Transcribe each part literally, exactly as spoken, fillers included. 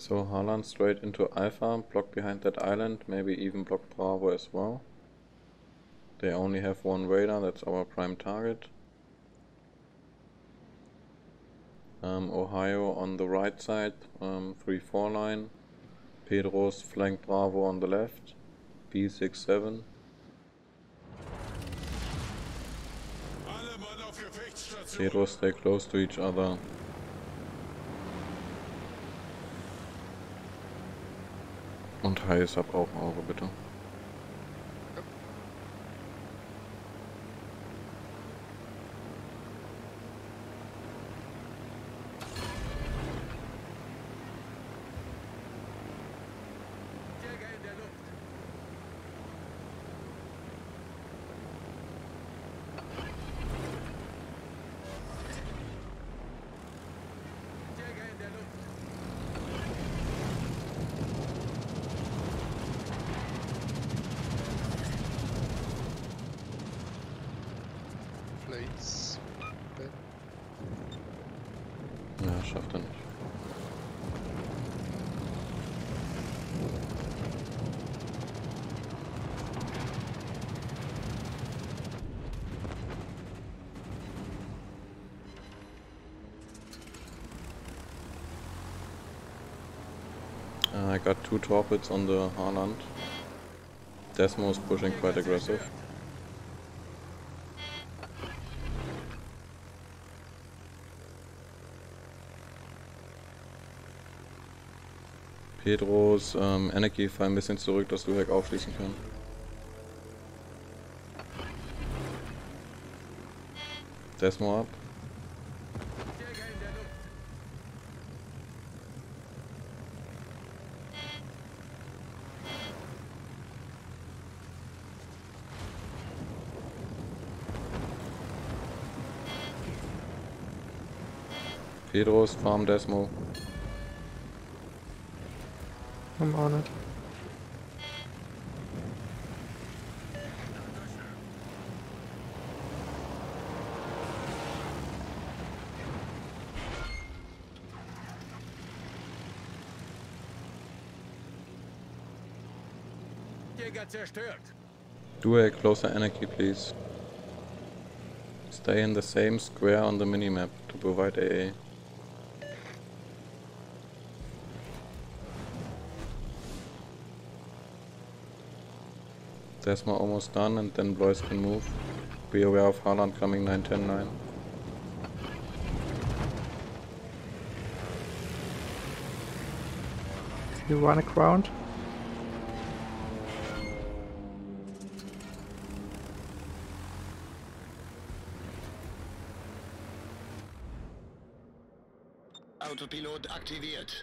So Haaland straight into Alpha, block behind that island, maybe even block Bravo as well. They only have one radar, that's our prime target. Um, Ohio on the right side, um, three four line. Pedros flank Bravo on the left, B six seven. Pedros stay close to each other. Und High Sub auch ein Auge, bitte. Ja, schafft er nicht. Uh, I got two torpedoes on the Haaland. Desmo is pushing quite aggressive. Pedros, ähm, Energy, fall ein bisschen zurück, dass du Heck aufschließen kannst. Desmo ab. Pedros, farm Desmo. I'm on it. Jäger zerstört. Do a closer energy, please. Stay in the same square on the minimap to provide A A. Desmo almost done, and then Blois can move. Be aware of Haaland coming nine ten nine. You run a ground? Autopilot aktiviert.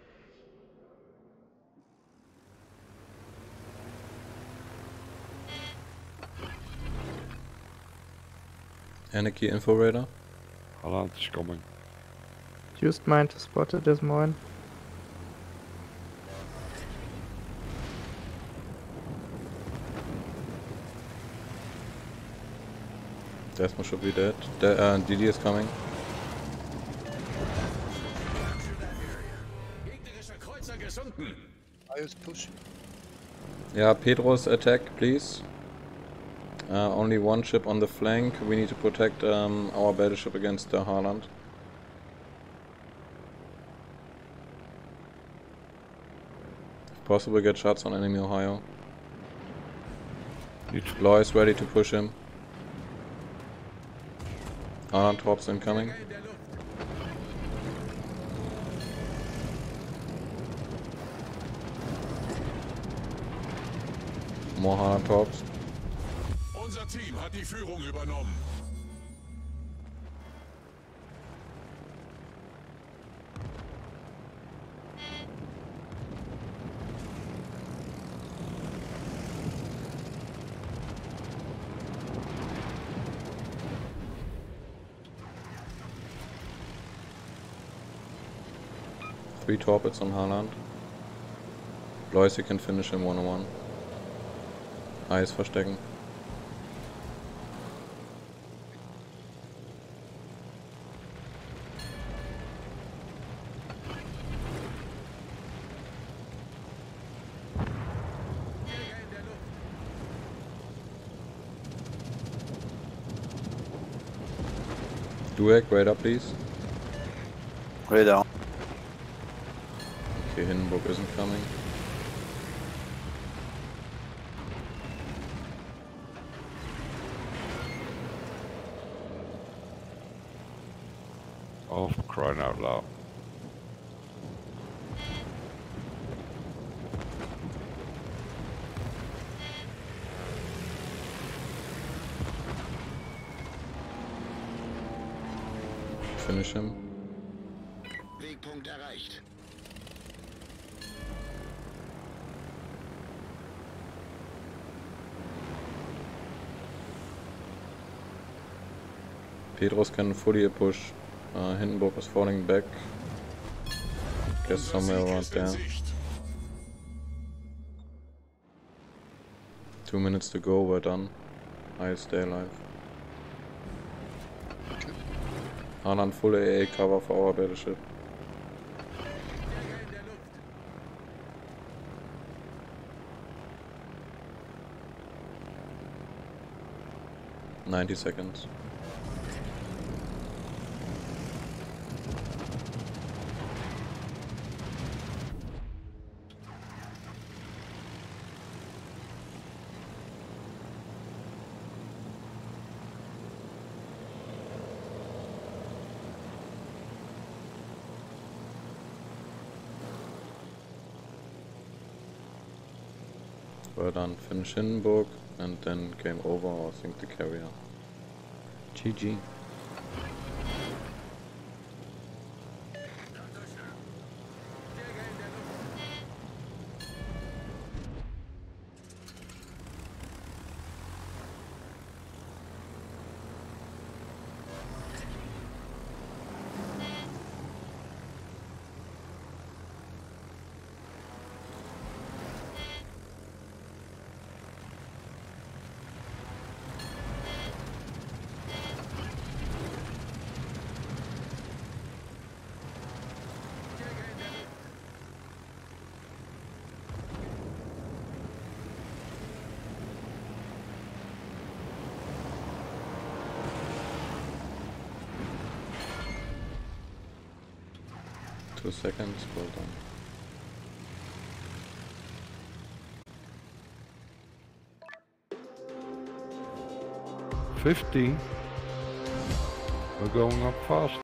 Energy info radar. Haaland is coming. Used mine to spot it this morning. Desmo should be dead. De uh, D D is coming. Gegnerischer Kreuzer gesunken. I was pushing. Yeah, Pedros attack, please. Uh, only one ship on the flank. We need to protect um, our battleship against the Haaland. If possible, get shots on enemy Ohio. Blois ready to push him. Haaland torps incoming. In der Luft. More Haaland torps. Unser Team hat die Führung übernommen. Three torpedoes on Haaland. Blois, you can finish him one on one. Eis verstecken. Duek, radar please. Radar. Okay, Hindenburg isn't coming. Oh, for crying out loud. Finish him. Wegpunkt erreicht. Pedros can fully push. Uh, Hindenburg is falling back. Guess Unser somewhere Sieg around ist in there. Sicht. Two minutes to go, we're done. I stay alive. Hanan full A A cover for our battleship. Jäger in der Luft. ninety seconds. Well done. Finish Hindenburg and then game over, or I think the carrier. G G. Jäger in der Luft. Jäger in der Luft. Two seconds, well done. fifteen. We're going up fast.